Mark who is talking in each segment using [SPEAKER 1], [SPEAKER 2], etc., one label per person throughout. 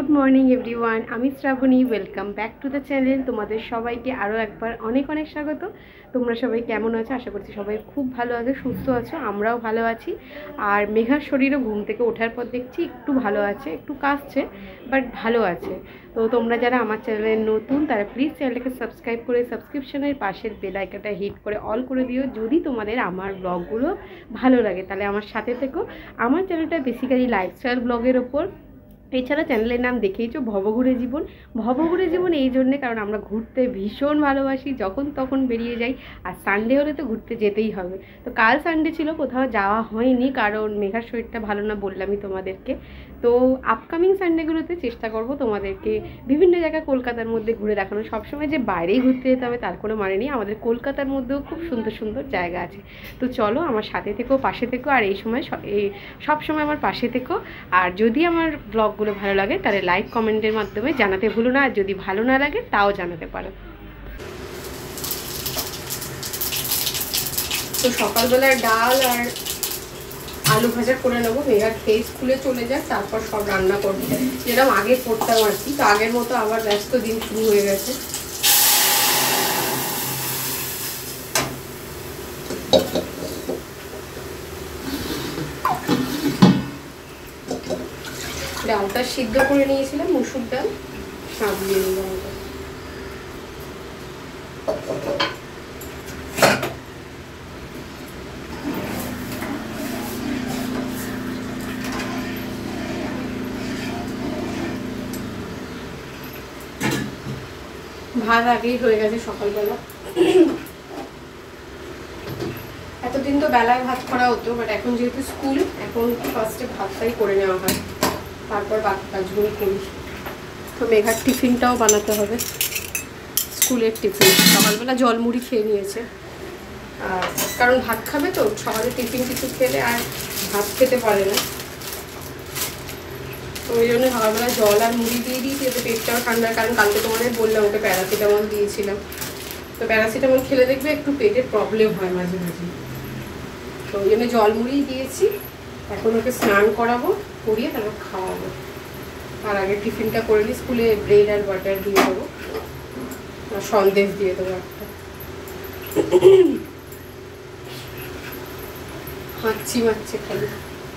[SPEAKER 1] Good morning everyone, আমি Shrabani. Welcome back to the channel. তোমাদের সবাইকে আরও একবার অনেক অনেক স্বাগত। তোমরা সবাই কেমন আছো? আশা করছি সবাই খুব ভালো আছো, সুস্থ আছো। আমরাও ভালো আছি। আর মেঘার শরীরও ঘুম থেকে ওঠার পর দেখছি একটু ভালো আছে, একটু কাশছে, বাট ভালো আছে। তো তোমরা যারা আমার চ্যানেলে নতুন তারা প্লিজ চ্যানেলটাকে সাবস্ক্রাইব করে সাবস্ক্রিপশনের পাশের বেল আইকনটা হিট করে অল করে দিও। যদি তোমাদের আমার ব্লগগুলো ভালো লাগে তাহলে আমার সাথে থেকো। আমার চ্যানেলটা বেসিক্যালি লাইফস্টাইল ব্লগের ওপর। এছাড়া চ্যানেলের নাম দেখেইছো ভবঘুরে জীবন। ভবঘুরে জীবন এই জন্যে কারণ আমরা ঘুরতে ভীষণ ভালোবাসি, যখন তখন বেরিয়ে যাই। আর সানডে হলে তো ঘুরতে যেতেই হবে। তো কাল সানডে ছিল, কোথাও যাওয়া হয়নি কারণ মেঘার শরীরটা ভালো না, বললামই তোমাদেরকে। তো আপকামিং সানডেগুলোতে চেষ্টা করব তোমাদেরকে বিভিন্ন জায়গা কলকাতার মধ্যে ঘুরে দেখানো। সবসময় যে বাইরেই ঘুরতে যেতে হবে তার কোনো মানে নেই, আমাদের কলকাতার মধ্যেও খুব সুন্দর সুন্দর জায়গা আছে। তো চলো আমার সাথে থেকো, পাশে থেকো, আর এই সময় সব সময় আমার পাশে থেকো। আর যদি আমার ব্লগগুলো ভালো লাগে তাহলে লাইক কমেন্টের মাধ্যমে জানাতে ভুলো না, আর যদি ভালো না লাগে তাও জানাতে পারো। তো সকালবেলার ডাল আর আলু ভাজা করে নেবো, মেঘার খেয়ে স্কুলে চলে যাক, তারপর সব রান্না করবো যেরকম আগে করতাম আর কি। তো আগের মতো আবার ব্যস্ত দিন শুরু হয়ে গেছে। ডালটা সিদ্ধ করে নিয়েছিলাম, মুসুর ডাল, শাক দিয়ে দিলাম। ভাত আগেই হয়ে গেছে সকালবেলা। এতদিন তো বেলায় ভাত করা হতো, বাট এখন যেহেতু স্কুল, এখন ফার্স্টে ভাতটাই করে নেওয়া হয়, তারপর বাকি কাজগুলো করি। তো মেঘার টিফিনটাও বানাতে হবে, স্কুলের টিফিন। সকালবেলা জলমুড়ি খেয়ে নিয়েছে, আর কারণ ভাত খাবে তো, সকালে টিফিন কিছু খেলে আর ভাত খেতে পারে না। তো ওই জন্য সকালবেলা জল আর মুড়ি দিয়ে দিয়েছি, এতে পেটটাও ঠান্ডা। কারণ কালকে তোমাদের বললাম ওকে প্যারাসিটামল দিয়েছিলাম, তো প্যারাসিটামল খেলে দেখবে একটু পেটের প্রবলেম হয় মাঝে মাঝে। তো ওই জন্য জল মুড়িই দিয়েছি। এখন ওকে স্নান করাবো, করিয়ে তারপর খাওয়াবো। আর আগে টিফিনটা করে নিই, স্কুলে ব্রেড আর বাটার দিয়ে দেবো, আর সন্দেশ দিয়ে দেবো একটা। হাঁচি মারছে খালি।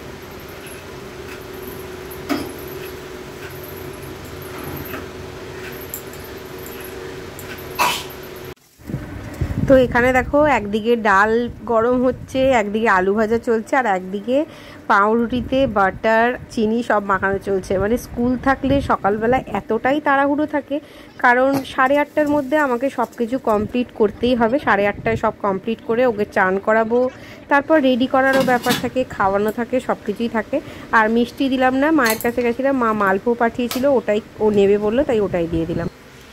[SPEAKER 1] তো এখানে দেখো, একদিকে ডাল গরম হচ্ছে, একদিকে আলু ভাজা চলছে, আর একদিকে পাউরুটিতে বাটার চিনি সব মাখানো চলছে। মানে স্কুল থাকলে সকালবেলা এতটাই তাড়াহুড়ো থাকে, কারণ 8:30টার মধ্যে আমাকে সব কিছু কমপ্লিট করতেই হবে। 8:30টায় সব কমপ্লিট করে ওকে চান করাবো, তারপর রেডি করারও ব্যাপার থাকে, খাওয়ানো থাকে, সব কিছুই থাকে। আর মিষ্টি দিলাম না, মায়ের কাছে গেছিলাম, মা মালপো পাঠিয়েছিল, ওটাই ও নেবে বললো, তাই ওটাই দিয়ে দিলাম।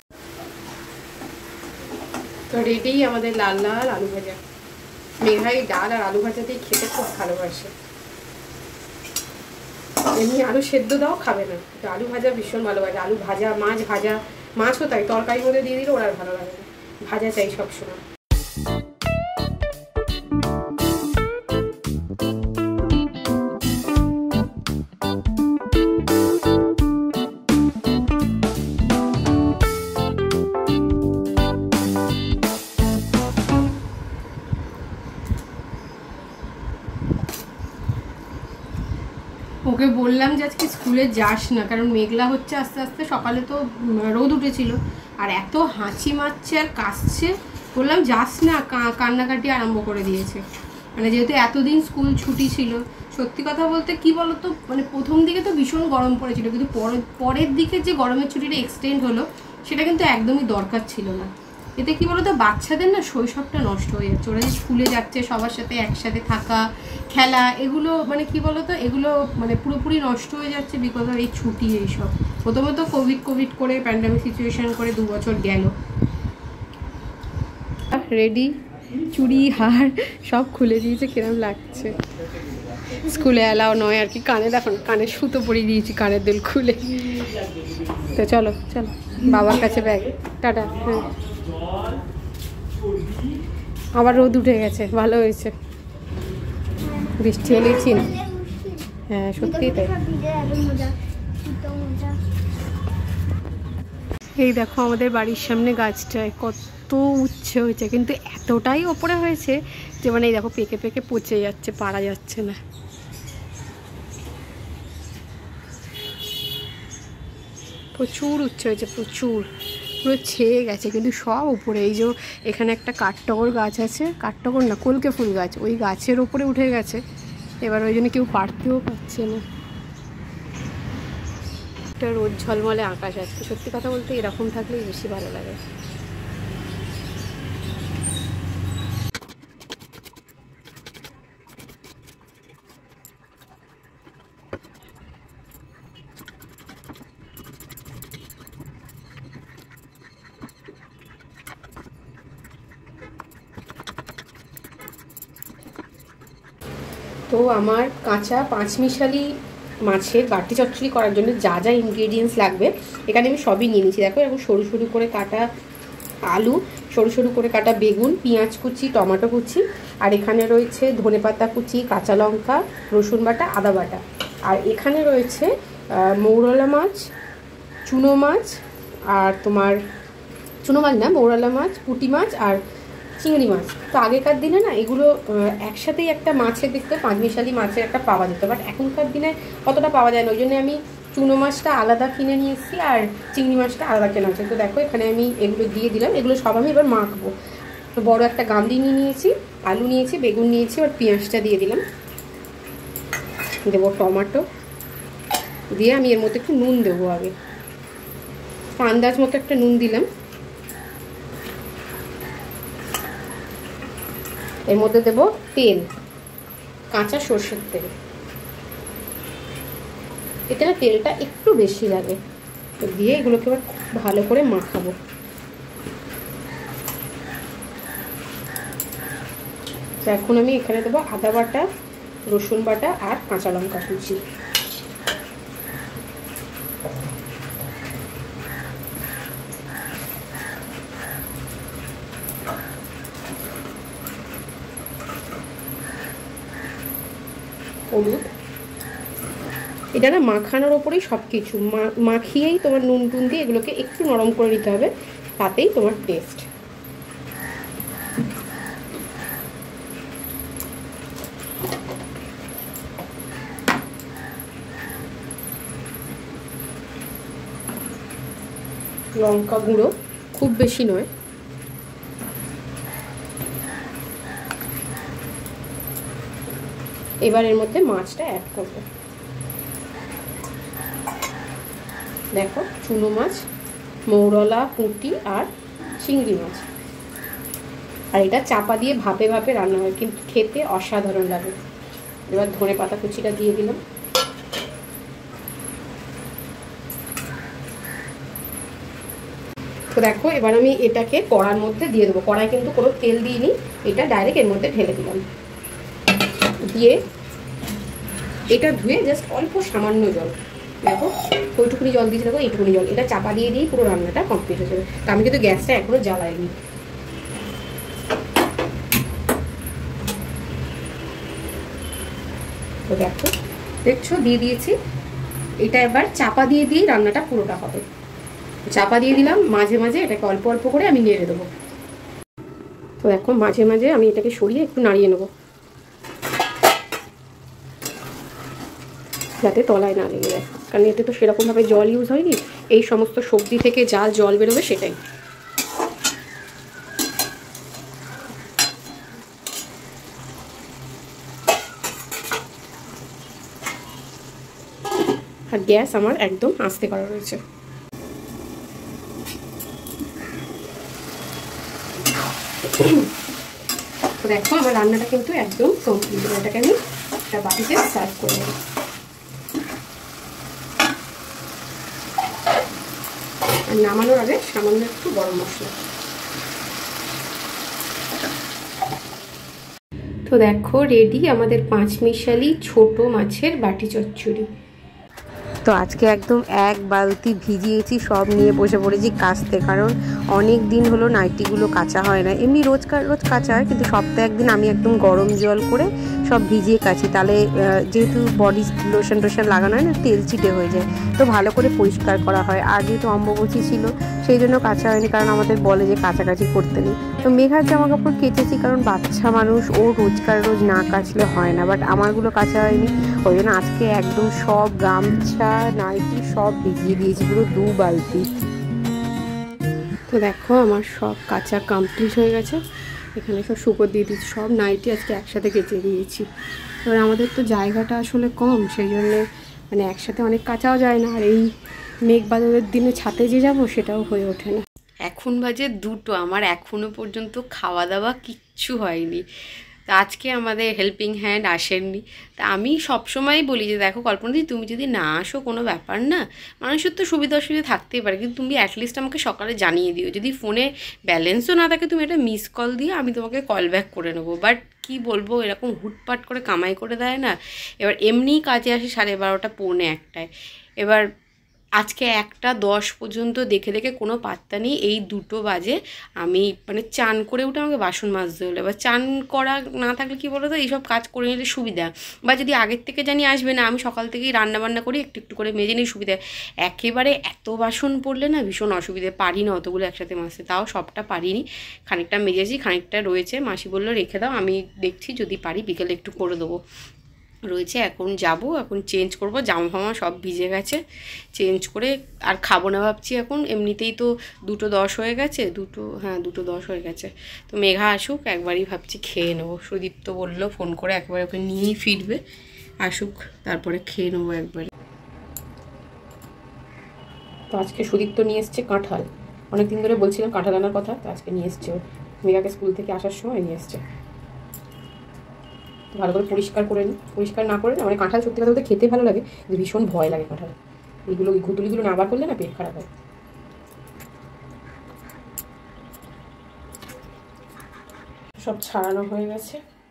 [SPEAKER 1] তো রেডি আমাদের লাল লাল আলু ভাজা। মেঘাই ডাল আর আলু ভাজাতেই খেতে খুব ভালোবাসে। এমনি আলু সেদ্ধ দাও খাবে না, তো আলু ভাজা ভীষণ ভালোবাসে। আলু ভাজা, মাছ ভাজা, মাছও তাই, তরকারির মধ্যে দিয়ে দিলে ওরা আর ভালো লাগে না, ভাজা চাই সবসময়। ওকে বললাম যে আজকে স্কুলে যাস না, কারণ মেঘলা হচ্ছে আস্তে আস্তে। সকালে তো রোদ উঠেছিল, আর এত হাঁচি মারছে আর কাশছে, বললাম যাস না, কান্নাকাটি আরম্ভ করে দিয়েছে। মানে যেহেতু এতদিন স্কুল ছুটি ছিল, সত্যি কথা বলতে কি বলতো, মানে প্রথম দিকে তো ভীষণ গরম পড়েছিল, কিন্তু পরের দিকে যে গরমের ছুটিটা এক্সটেন্ড হলো সেটা কিন্তু একদমই দরকার ছিল না। এতে কি বলতো, বাচ্চাদের না শৈশবটা নষ্ট হয়ে যাচ্ছে। ওরা যে স্কুলে যাচ্ছে, সবার সাথে একসাথে থাকা, খেলা, এগুলো মানে কি বলতো, এগুলো মানে পুরোপুরি নষ্ট হয়ে যাচ্ছে বিকজ অফ এই ছুটি। এইসব প্রথমত কোভিড করে, প্যান্ডামিক সিচুয়েশন করে 2 বছর গেল। রেডি, চুড়ি হার সব খুলে দিয়েছে, কিরম লাগছে। স্কুলে অ্যালাও নয় আর কি, কানে দেখো, কানের সুতো পরিয়ে দিয়েছি, কানের দুল খুলে। তো চলো চলো বাবার কাছে ব্যাগ, টাটা। হ্যাঁ, আবার রোদ উঠে গেছে, ভালো হয়েছে। বৃষ্টি হলেই চিন। হ্যাঁ সত্যিই তাই। এই দেখো আমাদের বাড়ির সামনে গাছটায় কত উচ্ছে হয়েছে, কিন্তু এতটাই ওপরে হয়েছে যে মানে এই দেখো পেকে পেকে পচে যাচ্ছে, পারা যাচ্ছে না। প্রচুর উচ্ছে হয়েছে, প্রচুর, পুরো ছেয়ে গেছে, কিন্তু সব উপরে। এই যে এখানে একটা কাঠটগর গাছ আছে, কাঠটগর না কলকে ফুল গাছ, ওই গাছের ওপরে উঠে গেছে। এবার ওই জন্য কেউ পারতেও পারছে না। একটা রোদ ঝলমলে আকাশ আছে, সত্যি কথা বলতে এরকম থাকলেই বেশি ভালো লাগে। তো আমার কাঁচা পাঁচমিশালি মাছের বাটি চচ্চড়ি করার জন্য যা যা ইনগ্রেডিয়েন্টস লাগবে এখানে আমি সবই নিয়ে নিচ্ছি। দেখো এরকম সরু সরু করে কাটা আলু, সরু সরু করে কাটা বেগুন, পেঁয়াজ কুচি, টমেটো কুচি, আর এখানে রয়েছে ধনেপাতা কুচি, কাঁচা লঙ্কা, রসুন বাটা, আদা বাটা, আর এখানে রয়েছে মৌরলা মাছ, চুনো মাছ, আর তোমার চুনো মাছ না, মৌরলা মাছ, পুঁটি মাছ, আর চিংড়ি মাছ। তো আগেকার দিনে না এগুলো একসাথেই একটা মাছের দেখতে পাঁচমিশালি মাছের একটা পাওয়া যেত, বাট এখনকার দিনে অতটা পাওয়া যায় না। ওই জন্য আমি চুনো মাছটা আলাদা কিনে নিয়ে এসেছি আর চিংড়ি মাছটা আলাদা কেনা হচ্ছে। তো দেখো এখানে আমি এগুলো দিয়ে দিলাম, এগুলো সব আমি এবার মাখবো। তো বড় একটা গামলি নিয়ে নিয়েছি, আলু নিয়েছি, বেগুন নিয়েছি, আর পেঁয়াজটা দিয়ে দিলাম। দেবো টমেটো, দিয়ে আমি এর মধ্যে একটু নুন দেবো আগে, আন্দাজ মতো একটা নুন দিলাম। এর মধ্যে দেবো তেল, কাঁচা সর্ষের তেল। এতে না তেলটা একটু বেশি লাগে। তো দিয়ে এগুলোকে এবার খুব ভালো করে মাখাবো। তো এখন আমি এখানে দেবো আদা বাটা, রসুন বাটা, আর কাঁচা লঙ্কা কুচি। হলুদ। এটা না মাখানোর ওপরেই সব কিছু, মাখিয়েই তোমার নুন টুন দিয়ে এগুলোকে একটু নরম করে নিতে হবে, তাতেই তোমার টেস্ট। লঙ্কা গুঁড়ো খুব বেশি নয়, এবার এর মধ্যে মাছটা অ্যাড করব। দেখো চুনো মাছ, মৌরলা, পুঁটি, আর চিংড়ি মাছ। আর এটা চাপা দিয়ে ভাপে ভাপে রান্না হয়, কিন্তু খেতে অসাধারণ লাগে। এবার ধনেপাতা কুচিটা দিয়ে দিলাম। তো দেখো এবার আমি এটাকে কড়ার মধ্যে দিয়ে দেবো। কড়াই কিন্তু কোনো তেল দিইনি, এটা ডাইরেক্ট এর মধ্যে ঢেলে দিলাম। দিয়ে এটা ধুয়ে জাস্ট অল্প সামান্য জল, দেখো ওইটুকুনি জল দিয়েছি, দেখো এইটুকুনি জল, এটা চাপা দিয়ে দিয়েই পুরো রান্নাটা কমপ্লিট হয়ে যাবে। তা আমি কিন্তু গ্যাসটা এখনো জ্বালাইনি। তো দেখো, দেখছো দিয়ে দিয়েছি। এটা এবার চাপা দিয়ে দিয়েই রান্নাটা পুরোটা হবে। চাপা দিয়ে দিলাম, মাঝে মাঝে এটাকে অল্প অল্প করে আমি নেড়ে দেবো। তো দেখো মাঝে মাঝে আমি এটাকে সরিয়ে একটু নাড়িয়ে নেবো, যাতে তলায় না লেগে যায়, কারণ এতে তো সেরকমভাবে জল ইউজ হয়নি, এই সমস্ত সবজি থেকে যা জল বেরোবে সেটাই। আর গ্যাস আমার একদম আস্তে করা রয়েছে। তো দেখো আমার রান্নাটা কিন্তু একদম কমপ্লিট। এটাকে আমি একটা বাটিতে সার্ভ করে নেব। আর নামানোর আগে সামান্য একটু গরম মশলা। তো দেখো রেডি আমাদের পাঁচমিশালি ছোট মাছের বাটি চচ্চড়ি। তো আজকে একদম এক বালতি ভিজিয়েছি, সব নিয়ে বসে পড়েছি কাচতে, কারণ অনেক দিন হলো নাইটিগুলো কাচা হয় না। এমনি রোজ কাচা হয়, কিন্তু সপ্তাহে একদিন আমি একদম গরম জল করে সব ভিজিয়ে কাচি, তাহলে যেহেতু বডি লোশন টোশন লাগানো হয় না, তেল চিটে হয়ে যায়, তো ভালো করে পরিষ্কার করা হয়। আর যেহেতু অম্বুবাচী ছিল সেই জন্য কাচা হয়নি, কারণ আমাদের বলে যে কাচাকাচি করতে নেই। তো মেঘার জামা কাপড় কেচেছি, কারণ বাচ্চা মানুষ, ও রোজ না কাচলে হয় না, বাট আমারগুলো কাচা হয়নি। ওই জন্য আজকে একদম সব গামছা নাইটি সব ভিজিয়ে দিয়েছি, পুরো 2 বালতি। তো দেখো আমার সব কাচা কমপ্লিট হয়ে গেছে, এখানে সব শুকো দিয়ে দিয়েছি, সব নাইটি আজকে একসাথে কেচে দিয়েছি। এবার আমাদের তো জায়গাটা আসলে কম, সেই জন্যে মানে একসাথে অনেক কাচাও যায় না, আর এই মেঘ বাদলের দিনে ছাতে যে যাবো সেটাও হয়ে ওঠে না। এখন বাজে 2টো, আমার এখনও পর্যন্ত খাওয়া দাওয়া কিচ্ছু হয়নি। তা আজকে আমাদের হেল্পিং হ্যান্ড আসেননি। তা আমি সবসময়ই বলি যে দেখো কল্পনাদি, তুমি যদি না আসো কোনো ব্যাপার না, মানুষের তো সুবিধা অসুবিধা থাকতেই পারে, কিন্তু তুমি অ্যাটলিস্ট আমাকে সকালে জানিয়ে দিও। যদি ফোনে ব্যালেন্সও না থাকে তুমি একটা মিস কল দিয়ে আমি তোমাকে কল ব্যাক করে নেবো। বাট কি বলবো, এরকম হুটপাট করে কামাই করে দেয় না। এবার এমনিই কাজে আসে 12:30 পৌনে 1টায়। এবার আজকে 1:10 পর্যন্ত দেখে দেখে কোনো পাত্তা নেই। এই 2টো বাজে আমি মানে চান করে উঠে আমাকে বাসন মাজতে হলো। এবার চান করা না থাকলে কী বলো তো, এইসব কাজ করে নিলে সুবিধা, বা যদি আগের থেকে জানি আসবে না, আমি সকাল থেকেই রান্নাবান্না করি, একটু একটু করে মেজে নিই, সুবিধা। একেবারে এত বাসন পড়লে না ভীষণ অসুবিধে, পারি না অতগুলো একসাথে মাজতে, তাও সবটা পারিনি, খানিকটা মেজেছি, খানিকটা রয়েছে। মাসি বললো রেখে দাও, আমি দেখছি যদি পারি বিকেলে একটু করে দেবো, রয়েছে। এখন যাব, এখন চেঞ্জ করব, জামা ফামা সব ভিজে গেছে, চেঞ্জ করে আর খাবো না ভাবছি এখন। এমনিতেই তো 2:10 হয়ে গেছে, 2:10 হয়ে গেছে। তো মেঘা আসুক একবারই ভাবছি খেয়ে নেবো। সুদীপ্ত বললো ফোন করে একবার ওকে নিয়েই ফিরবে, আসুক তারপরে খেয়ে নেবো একবারে। তো আজকে সুদীপ্ত নিয়ে এসছে কাঁঠাল, অনেকদিন ধরে বলছিলাম কাঁঠাল আনার কথা, তো আজকে নিয়ে এসছে। মেঘাকে স্কুল থেকে আসার সময় নিয়ে এসছে। ভালো করে পরিষ্কার করে নিই, পরিষ্কার না করে না মানে কাঁঠাল সত্যি কথা বলতে খেতে ভালো লাগে, কিন্তু ভীষণ ভয় লাগে কাঁঠাল, এইগুলো ঘুটুলিগুলো না বার করলে না পেট খারাপ হয়। সব ছাড়ানো হয়ে গেছে।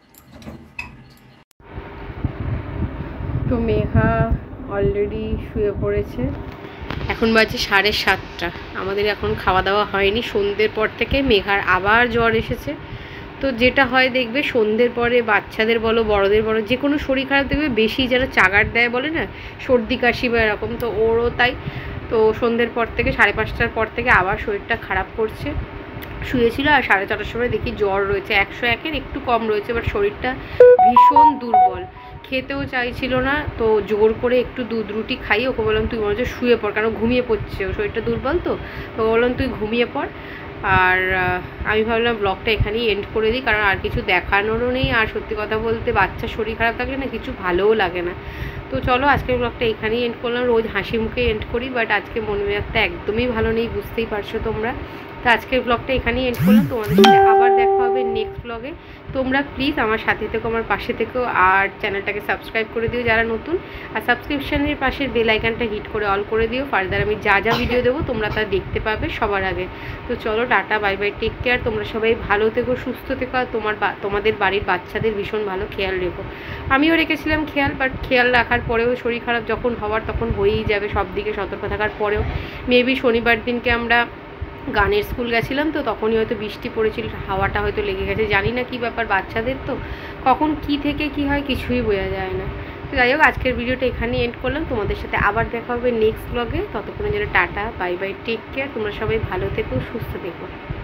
[SPEAKER 1] তো মেঘা অলরেডি শুয়ে পড়েছে, এখন বাজে 7:30। আমাদের এখন খাওয়া দাওয়া হয়নি, সন্ধ্যের পর থেকে মেঘার আবার জ্বর এসেছে। তো যেটা হয় দেখবে সন্ধ্যের পরে বাচ্চাদের বলো বড়দের বলো, যে কোনো শরীর খারাপ দেখবে বেশি যারা চাগার দেয় বলে না, সর্দি কাশি বা এরকম, তো ওরও তাই। তো সন্ধ্যের পর থেকে 5:30টার পর থেকে আবার শরীরটা খারাপ করছে। শুয়েছিল আর 4:30টার সময় দেখি জ্বর রয়েছে, 101-এর একটু কম রয়েছে, বাট শরীরটা ভীষণ দুর্বল, খেতেও চাইছিল না। তো জোর করে একটু দুধ রুটি খাইয়ে ওকে বললাম তুই মনে হচ্ছে শুয়ে পড়, কারণ ঘুমিয়ে পড়ছে, ও শরীরটা দুর্বল, তো বললাম তুই ঘুমিয়ে পড়। আর আমি ভাবলাম ব্লগটা এখানেই এন্ড করে দিই, কারণ আর কিছু দেখানোরও নেই, আর সত্যি কথা বলতে বাচ্চার শরীর খারাপ থাকলে না কিছু ভালোও লাগে না। তো চলো আজকের ব্লগটা এখানেই এন্ড করলাম, রোজ হাসি মুখে এন্ড করি, বাট আজকে মন মেজাজটা একদমই ভালো নেই, বুঝতেই পারছো তোমরা। তো আজকের ব্লগটা এখানেই এন্ড করলাম, তোমাদের সাথে আবার দেখা হবে নেক্সট ব্লগে। তোমরা প্লিজ আমার সাথে থেকো, আমার পাশে থেকো, আর চ্যানেলটাকে সাবস্ক্রাইব করে দিও যারা নতুন, আর সাবস্ক্রিপশনের পাশের বেল আইকনটা হিট করে অল করে দিও, ফার্দার আমি যা যা ভিডিও দেবো তোমরা তা দেখতে পাবে সবার আগে। তো চলো tata, bye bye, take care, তোমরা সবাই ভালো থেকো, সুস্থ থেকো, আর তোমাদের বাড়ির বাচ্চাদের ভীষণ ভালো খেয়াল রেখো। আমিও রেখেছিলাম খেয়াল, বাট খেয়াল রাখার পরেও শরীর খারাপ যখন হওয়ার তখন হয়েই যাবে, সব দিকে সতর্ক থাকার পরেও। মেবি শনিবার দিনকে আমরা গানের স্কুল গেছিলাম, তো তখনই হয়তো বৃষ্টি পড়েছিল, হাওয়াটা হয়তো লেগে গেছে, জানি না কী ব্যাপার, বাচ্চাদের তো কখন কি থেকে কি হয় কিছুই বোঝা যায় না। তো যাই হোক আজকের ভিডিওটা এখানেই এন্ড করলাম, তোমাদের সাথে আবার দেখা হবে নেক্সট ব্লগে। ততক্ষণের জন্য tata, bye bye, take care, তোমরা সবাই ভালো থেকো, সুস্থ থেকো।